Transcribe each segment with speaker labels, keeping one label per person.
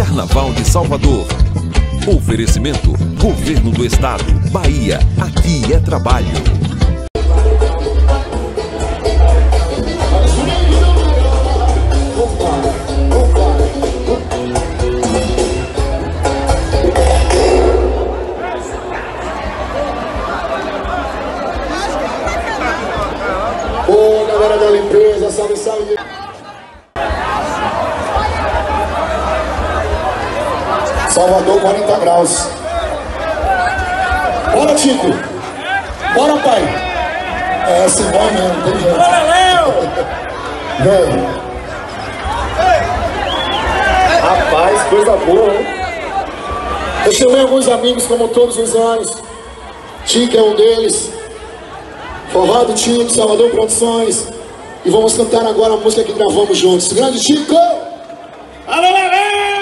Speaker 1: Carnaval de Salvador. Oferecimento: Governo do Estado, Bahia, aqui é trabalho.
Speaker 2: Ô, galera da limpeza, salve, salve. Salvador, 40 graus. Bora, Tico. Bora, pai. É, assim vai mesmo, tem jeito.
Speaker 3: Bora, Léo.
Speaker 2: Vem.
Speaker 3: Rapaz, coisa boa, hein?
Speaker 2: Eu chamei alguns amigos, como todos os anos. Tico é um deles. Forró do Tico, Salvador Produções. E vamos cantar agora a música que gravamos juntos. Grande Tico!
Speaker 3: Alô, Léo!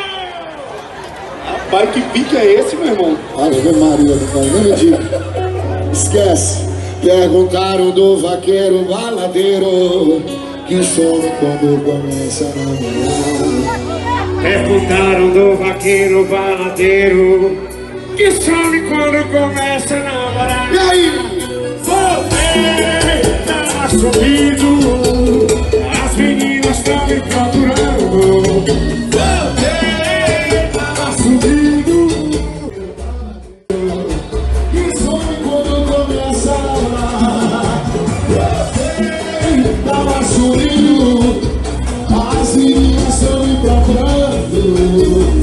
Speaker 3: Rapaz, que pique é esse, meu irmão?
Speaker 2: Ave Maria, meu pai, nem me diga. Esquece. Perguntaram do vaqueiro baladeiro que some quando começa a namorar.
Speaker 4: Perguntaram do vaqueiro baladeiro que some quando começa a namorar.
Speaker 2: E aí?
Speaker 4: Voltei, tava subindo, as meninas estão me procurando. Voltei, tava subindo,
Speaker 2: Que some quando começa a namorar. Voltei, tava subindo, as meninas estão me procurando.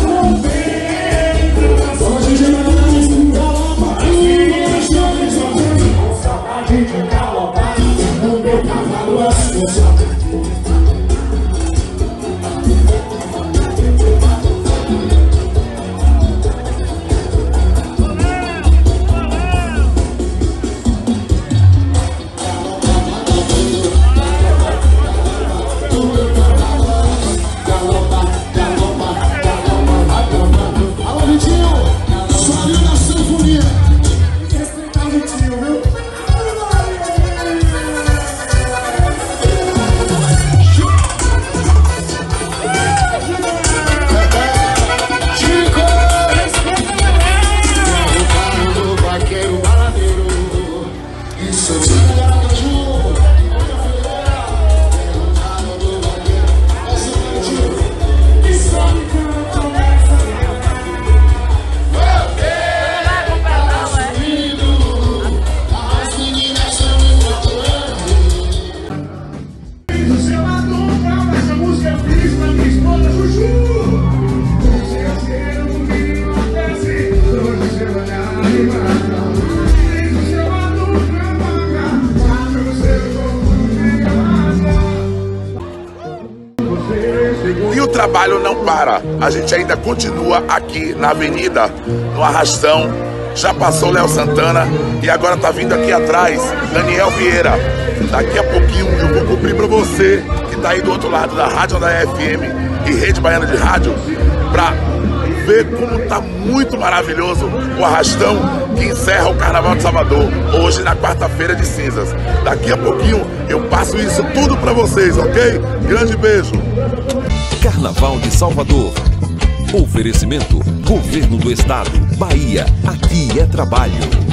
Speaker 5: E o trabalho não para, a gente ainda continua aqui na avenida, no Arrastão. Já passou Léo Santana e agora tá vindo aqui atrás Daniel Vieira. Daqui a pouquinho eu vou cumprir para você que tá aí do outro lado da Rádio Andaiá FM e Rede Baiana de Rádio, para ver como tá muito maravilhoso o Arrastão que encerra o Carnaval de Salvador, hoje na quarta-feira de cinzas. Daqui a pouquinho eu passo isso tudo para vocês, ok? Grande beijo!
Speaker 1: Carnaval de Salvador. Oferecimento: Governo do Estado, Bahia, aqui é trabalho.